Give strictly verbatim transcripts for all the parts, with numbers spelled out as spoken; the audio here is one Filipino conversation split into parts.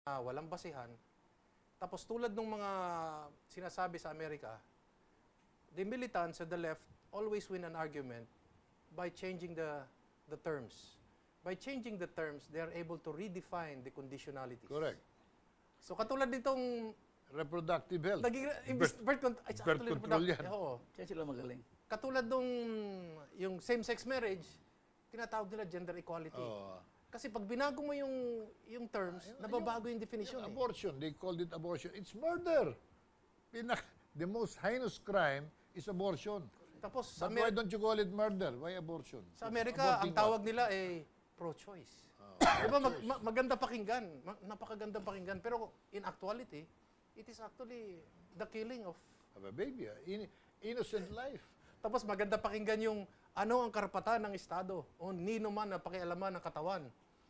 uh, walang basihan. Tapos tulad ng mga sinasabi sa Amerika, the militants at the left always win an argument by changing the the terms. By changing the terms, they are able to redefine the conditionalities. Correct. So katulad nitong reproductive health. Naging, birth, birth, birth, it's birth control yan. Oo. Kaya sila magaling. Katulad nung yung same-sex marriage, tinatawag nila gender equality. Oh. Kasi pag binago mo yung yung terms, uh, nababago yung, yung definition. Yung eh. abortion, they called it abortion. It's murder. Pinak the most heinous crime is abortion. Tapos But why don't you call it murder? Why abortion? Sa Amerika, ang tawag what? nila ay pro-choice. Oh, diba mag, ma, maganda pakinggan, ma, napakaganda pakinggan, pero in actuality, it is actually the killing of of a baby, in, innocent life. Tapos maganda pakinggan yung ano ang karapatan ng Estado o nino man na pakialaman ng katawan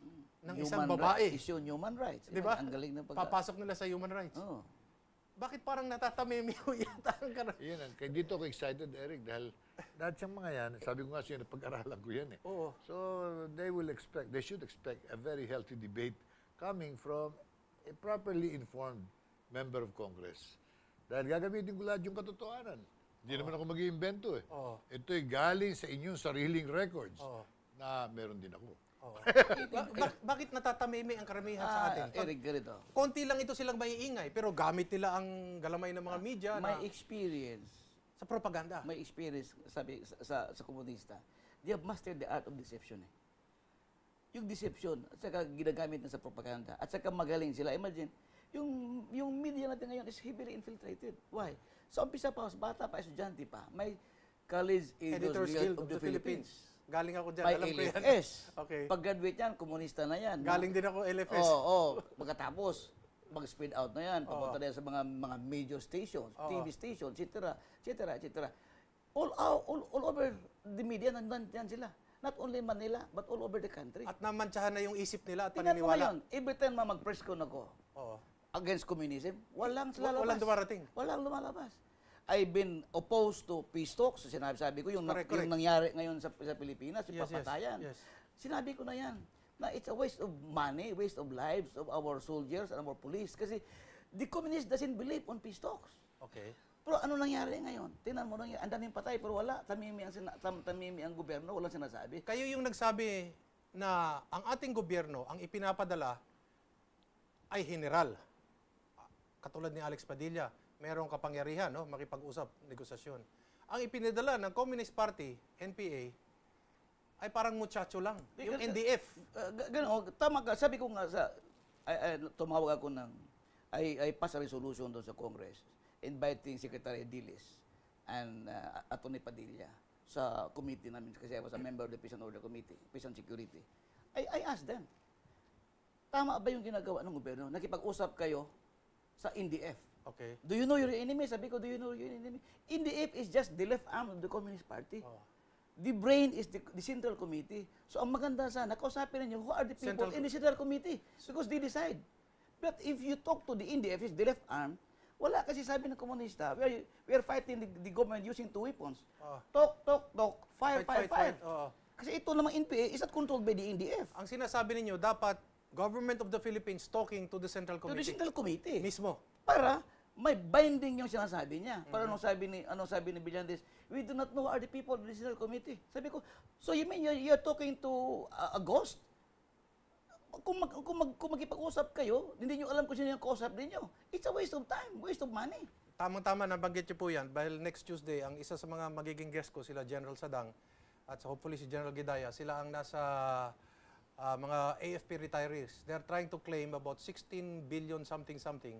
ng Human isang babae. Rights, issue human rights. Di ba? Ang galing ng pagka... Papasok nila sa human rights. Oh. Bakit parang natatamimiyo yata ang karapatan? Yan, kaya dito ako excited, Eric, dahil lahat siyang mga yan, sabi ko nga siya, napag-aralan ko yan eh. Oo. So, they will expect, they should expect a very healthy debate coming from a properly informed member of Congress. Dahil gagamitin ko lahat yung katotohanan. Hindi oh. naman ako mag-iimbento eh. Oh. Ito'y galing sa inyong sariling records oh. na meron din ako. Oh. ba- ba- bakit natatamimi ang karamihan ah, sa atin? Eric, ganito. Konti lang ito silang maiingay, pero gamit nila ang galamay ng mga media May na experience. Sa propaganda. May experience, sabi sa, sa, sa komunista. They have mastered the art of deception eh. Yung deception, at saka ginagamit na sa propaganda, at saka magaling sila. Imagine, yung yung media natin ngayon is heavily infiltrated. Why? Sa umpisa pa, bata pa, estudyante pa, may College Editors Guild of the, the Philippines. Philippines. Galing ako dyan, may alam ko yan. L F S. Okay. Pag-graduate yan, komunista na yan. Galing din ako L F S. Oo, oh, oh. Pagkatapos, mag-speed out na yan, papunta oh. na yan sa mga mga major stations, oh. T V stations, et cetera, et cetera, et cetera. All, all, all over the media, nandiyan sila. Not only Manila, but all over the country. At namantsahan na yung isip nila at Tingnan mo paniniwala. ngayon, every time na mag-press con ako, oh. against communism, walang lalabas. Walang dumarating. Walang lumalabas. I've been opposed to peace talks. Sinabi-sabi ko, yung, correct, yung correct. nangyari ngayon sa, sa Pilipinas, yung yes, papatayan. Yes, yes. Sinabi ko na yan, na it's a waste of money, waste of lives of our soldiers and our police. Kasi the communists doesn't believe on peace talks. Okay. Pero ano nangyari ngayon? Tingnan mo nangyari. Ang daming patay, pero wala. Tamimi ang, sina, tam, tamimi ang gobyerno, walang sinasabi. Kayo yung nagsabi na ang ating gobyerno, ang ipinapadala ay general. Katulad ni Alex Padilla, merong kapangyarihan, no, makipag-usap, negosasyon. Ang ipinadala ng Communist Party, N P A, ay parang muchacho lang. Yung N D F. Uh, Gano'n, tama ka. Sabi ko nga sa, ay, ay, tumawag ako ng, ay, ay pass a resolution doon sa Congress, inviting Secretary Dilis and uh, Atty. Padilla sa committee namin, kasi I was a member of the Peace and Order Committee, Peace and Security. I, I asked them, tama ba yung ginagawa ng gobyerno? Nakipag-usap kayo sa N D F. Okay. Do you know your enemy? Sabi ko, do you know your enemy? N D F is just the left arm of the Communist Party. Oh. The brain is the, the Central Committee. So ang maganda sana, kausapin ninyo, who are the people Central in the Central Committee? Because they decide. But if you talk to the N D F, is the left arm, wala kasi sabi ng komunista, we are, we are fighting the, the government using two weapons. Oh. Talk, talk, talk, fire, fight, fire, fight, fire. fight. Oh. Kasi ito namang N P A is not controlled by the N D F. Ang sinasabi ninyo, dapat Government of the Philippines talking to the Central Committee. To the Central Committee. Mismo. Para may binding yung sinasabi niya. Para mm-hmm. anong sabi ni anong sabi ni Villandes, we do not know who are the people of the Central Committee. Sabi ko, so you mean you're, you're talking to a, a ghost? Kung mag, kung, mag, kung magkipag-usap kayo, hindi niyo alam kung sino yung kausap ninyo. It's a waste of time, waste of money. Tamang-tama, nabanggit niyo po yan. Dahil next Tuesday, ang isa sa mga magiging guest ko, sila General Sadang, at hopefully si General Gidaya, sila ang nasa uh, mga A F P retirees. They're trying to claim about sixteen billion something-something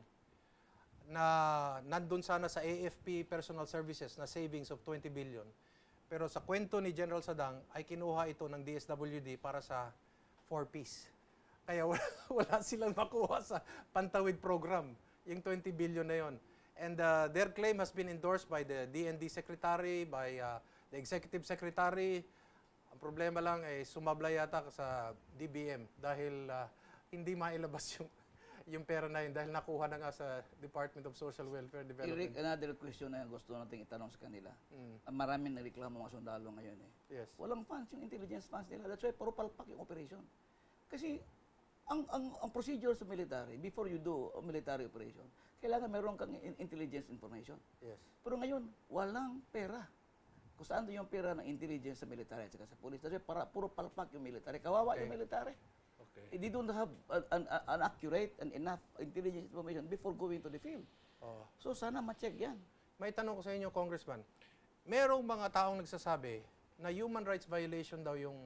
na nandun sana sa A F P Personal Services na savings of twenty billion. Pero sa kwento ni General Sadang ay kinuha ito ng D S W D para sa four Ps. Kaya wala, wala silang makuha sa Pantawid program, yung twenty billion na yon. And uh, their claim has been endorsed by the D N D Secretary, by uh, the Executive Secretary. Ang problema lang ay sumabla yata sa D B M dahil uh, hindi mailabas yung yung pera na yun dahil nakuha na nga sa Department of Social Welfare Development. Eric, another question na gusto natin itanong sa kanila. Mm. Maraming nareklamo mga sundalo ngayon eh. Yes. Walang funds yung intelligence funds nila. That's why puro palpak yung operation. Kasi ang, ang, ang procedure sa military, before you do a military operation, kailangan meron kang in- intelligence information. Yes. Pero ngayon, walang pera. Kung saan doon yung pera ng intelligence sa military at saka sa police. Kasi para, puro palpak yung military. Kawawa Okay. yung military. Okay. They don't have an, an, an accurate and enough intelligence information before going to the field. Oo. So sana ma-check yan. May tanong ko sa inyo, Congressman. Merong mga taong nagsasabi na human rights violation daw yung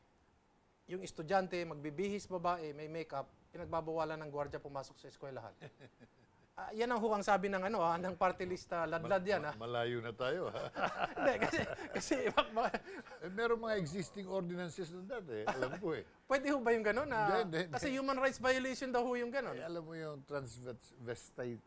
yung estudyante, magbibihis babae, may makeup, pinagbabawalan ng gwardiya pumasok sa eskwelahan. Ah, yan ang hukang sabi ng ano, ah, ng party lista, ladlad yan. Ah. Malayo na tayo. ha? Hindi, kasi, kasi bak- bak- eh, meron mga existing ordinances na dati. Alam ko eh. pwede ho ba yung gano'n? Na, Hindi, hindi, hindi. kasi human rights violation daw ho yung gano'n. Eh, alam mo yung transvestite.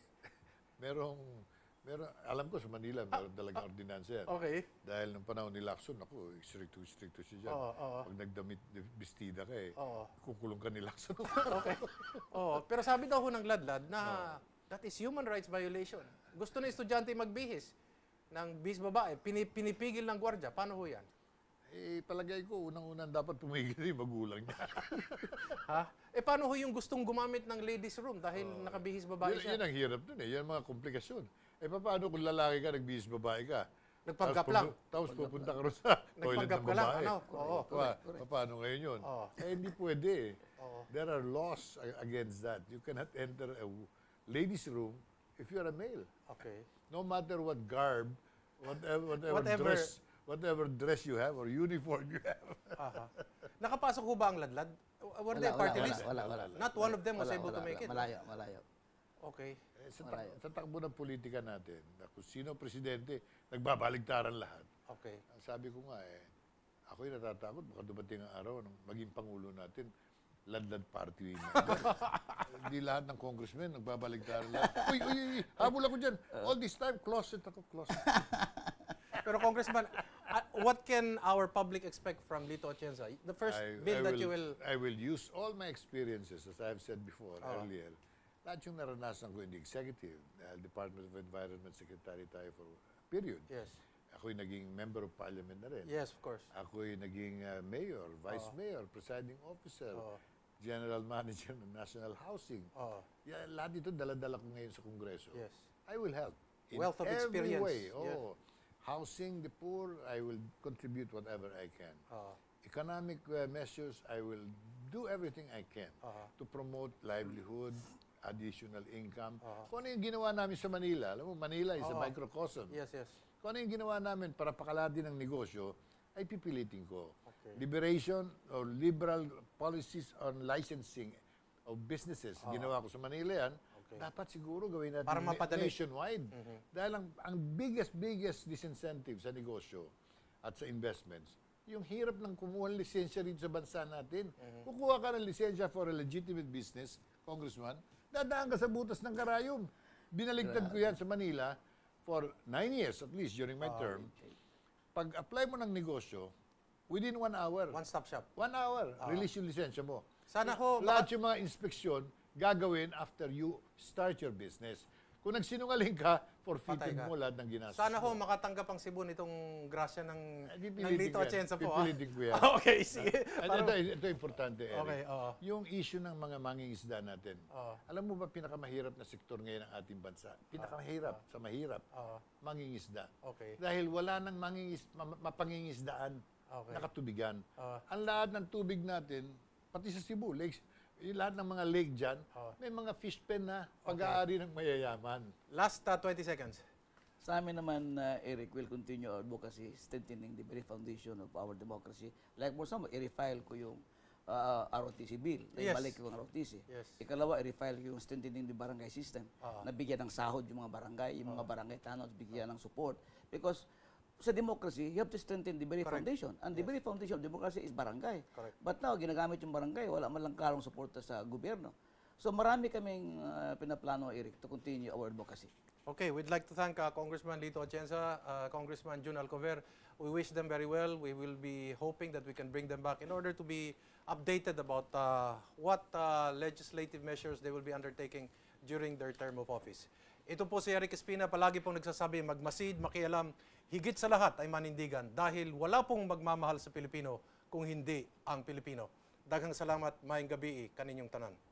merong, meron, alam ko sa Manila, meron talagang ordinansa yan. Okay. Dahil nung panahon ni Lacson, ako, stricto-stricto siya dyan. Oo, oo. Pag nagdamit, bestida ka eh, Oo. kukulong ka ni Lacson. Okay. Oo, pero sabi daw ho ng ladlad na that is human rights violation. Gusto na estudyante magbihis ng bihis babae, pini- pinipigil ng gwardiya. Paano ho yan? eh, palagay ko, unang-unang dapat tumigil yung magulang niya. Ha? Eh paano ho yung gustong gumamit ng ladies room dahil nakabihis babae yun, siya? yun ang hirap dun eh. Yan ang mga komplikasyon. Eh, paano kung lalaki ka, nagbihis babae ka? Nagpanggap Tapos lang. pupu- Tapos pupunta ka rin sa toilet Nagpanggap ng ka lang, babae. ano? Oo. Pa- pa- paano ngayon yun? Oo. Eh, hindi pwede eh. Oo. There are laws a- against that. You cannot enter a w- ladies' room if you're a male. Okay. No matter what garb, whatever, whatever, Whatever. dress, whatever dress you have or uniform you have. Aha. Nakapasok ho ba ang ladlad? Were they Wala, party wala, list? wala, wala, wala. Not one of them was Wala, able to wala, make wala. it. Malayo, malayo. Okay. Eh, sa, tak- sa takbo ng politika natin, na kung sino presidente, nagbabaligtaran lahat. Okay. Ang sabi ko nga eh, ako'y natatakot, baka dumating ang araw ng maging pangulo natin, ladlad party na. Hindi lahat ng congressmen nagbabaligtaran lahat. Uy, uy, uy, habol ako dyan. All this time, closet ako, closet. Pero Congressman, uh, what can our public expect from Lito Atienza? The first I, bill I that will, you will... I will use all my experiences, as I've said before, Ah. earlier. Lahat yung naranasan ko in the executive, dahil Department of Environment Secretary tayo for a period. Yes. Ako'y naging member of parliament na rin. Yes, of course. Ako'y naging uh, mayor, vice Oo. mayor, presiding officer, Oo. general manager ng National Housing. Oo. Yan, lahat ito dala-dala ko ngayon sa Kongreso. Yes. I will help. In Wealth of every experience. way. Yes. Oh, housing the poor, I will contribute whatever I can. Oo. Economic uh, measures, I will do everything I can Oo. to promote livelihood, additional income. Oo. Kung ano yung ginawa namin sa Manila, alam mo, Manila is a Oo. microcosm. Yes, yes. Kung ano yung ginawa namin para pakaladin ng negosyo, ay pipilitin ko. Okay. Liberation or liberal policies on licensing of businesses. Ginawa ko sa Manila yan. Okay. Dapat siguro gawin natin Para na- mapadali. nationwide. Dahil ang, ang biggest, biggest disincentive sa negosyo at sa investments, yung hirap ng kumuha ng lisensya rito sa bansa natin. Kukuha ka ng lisensya for a legitimate business, Congressman, dadaan ka sa butas ng karayom. Binaligtad ko yan sa Manila for nine years at least during my term. Pag-apply mo ng negosyo, within one hour, One-stop shop. one hour, release yung lisensya mo. Sana ho, Lahat baka, yung mga inspeksyon, gagawin after you start your business. Kung nagsinungaling ka, forfeited Patay ka. mo lahat ng ginastos sana ho mo. makatanggap ang Cebu nitong grasya ng, Eh, ng pipilitin Lito ko yan. Atienza po. ah. Pipilitin ko yan. Okay, sige. At Parang- ito, ito importante, Eric. Okay, oo. Yung issue ng mga mangingisda natin. Oo. Alam mo ba pinakamahirap na sektor ngayon ng ating bansa? Pinakamahirap, sa mahirap, Oo. mangingisda. Okay. Dahil wala nang mangingis, ma- mapangingisdaan Okay. na katubigan. Oo. Ang lahat ng tubig natin, pati sa Cebu, lakes, yung lahat ng mga lake dyan, Oo. may mga fish pen na pag-aari ng mayayaman. Last uh, twenty seconds. Sa amin naman, uh, Eric, will continue our advocacy, strengthening the very foundation of our democracy. Like for example, i-refile ko yung uh, R O T C bill. Yes. Balik ko ang R O T C. Yes. Ikalawa, i-refile ko yung strengthening the barangay system. Ah. Nabigyan ng sahod yung mga barangay, yung mga barangay tanods, bigyan ng support. Because sa democracy, you have to strengthen the very Correct. foundation. And the very foundation of democracy is barangay. Correct. But now, ginagamit yung barangay, wala man lang klarong suporta sa gobyerno. So marami kaming uh, pinaplano, Eric, to continue our advocacy. Okay, we'd like to thank uh, Congressman Lito Atienza, uh, Congressman Jun Alcover. We wish them very well. We will be hoping that we can bring them back in order to be updated about uh, what uh, legislative measures they will be undertaking during their term of office. Ito po si Eric Espina, palagi pong nagsasabi, magmasid, makialam, higit sa lahat ay manindigan dahil wala pong magmamahal sa Pilipino kung hindi ang Pilipino. Daghang salamat, maayong gabi kaninyong tanan.